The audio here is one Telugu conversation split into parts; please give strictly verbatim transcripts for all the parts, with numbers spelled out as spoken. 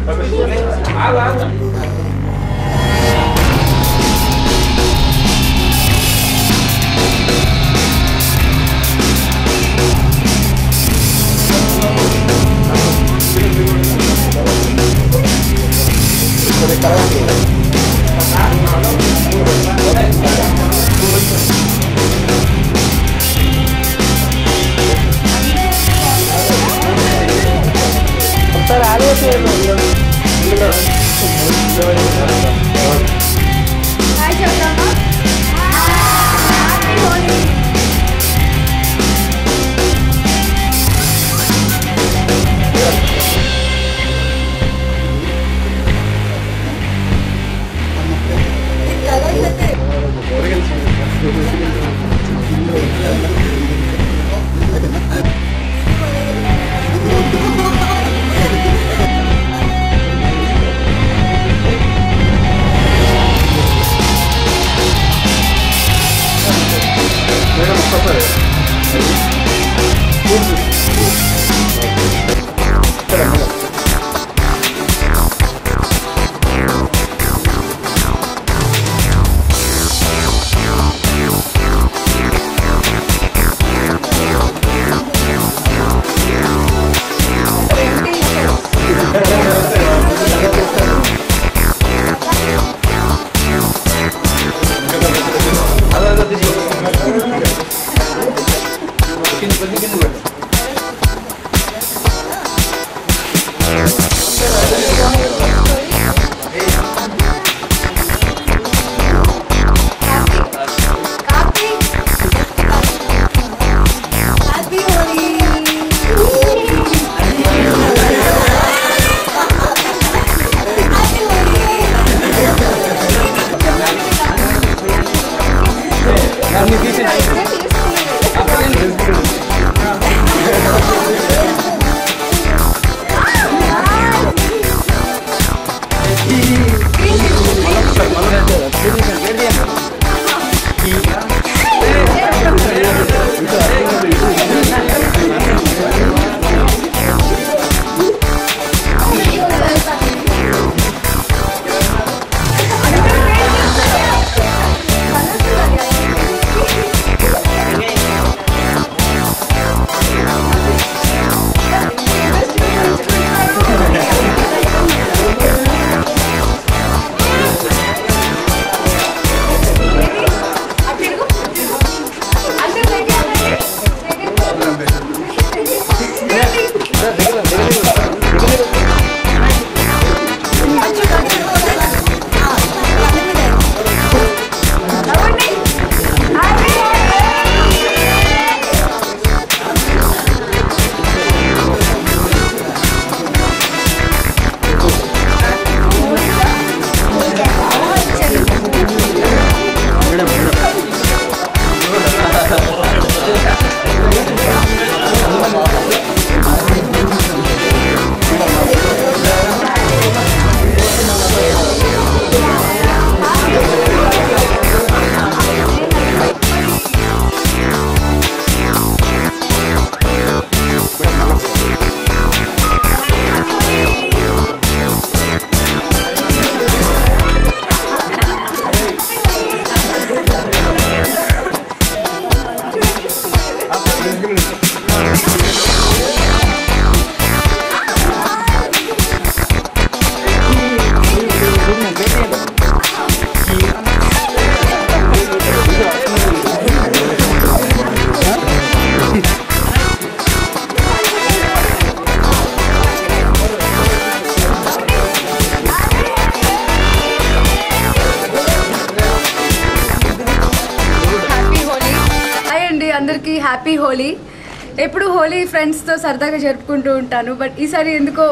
అందరికీ హ్యాపీ హోలీ. ఎప్పుడు హోలీ ఫ్రెండ్స్తో సరదాగా జరుపుకుంటూ ఉంటాను. బట్ ఈసారి ఎందుకో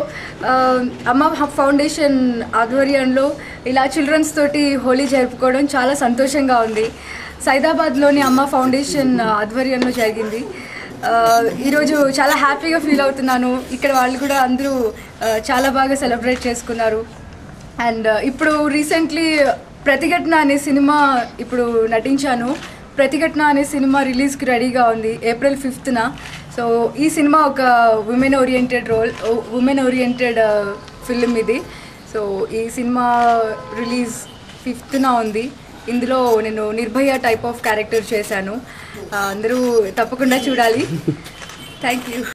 అమ్మ ఫౌండేషన్ ఆధ్వర్యంలో ఇలా చిల్డ్రన్స్ తోటి హోలీ జరుపుకోవడం చాలా సంతోషంగా ఉంది. సైదాబాద్లోని అమ్మ ఫౌండేషన్ ఆధ్వర్యంలో జరిగింది. ఈరోజు చాలా హ్యాపీగా ఫీల్ అవుతున్నాను. ఇక్కడ వాళ్ళు కూడా అందరూ చాలా బాగా సెలబ్రేట్ చేసుకున్నారు. అండ్ ఇప్పుడు రీసెంట్లీ ప్రతిఘటన అనే సినిమా ఇప్పుడు నటించాను. ప్రతిఘటన అనే సినిమా రిలీజ్కి రెడీగా ఉంది ఏప్రిల్ ఫిఫ్త్న. సో ఈ సినిమా ఒక women oriented role women oriented film ఇది. సో ఈ సినిమా రిలీజ్ ఫిఫ్త్న ఉంది. ఇందులో నేను నిర్భయ టైప్ ఆఫ్ క్యారెక్టర్ చేశాను. అందరూ తప్పకుండా చూడాలి. Thank you.